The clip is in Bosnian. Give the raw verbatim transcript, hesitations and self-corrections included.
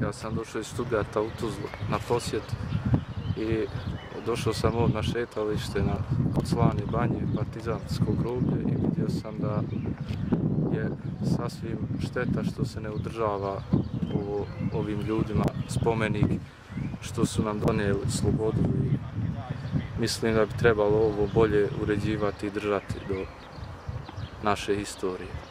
Ja sam došao iz Stuttgarta u Tuzlu na posjet i došao sam ovdje na šetalište na Slane banje, partizansko groblje, i vidio sam da je sasvim šteta što se ne održava ovo, ovim ljudima spomenik što su nam donijeli slobodu, i mislim da bi trebalo ovo bolje uređivati i držati do naše historije.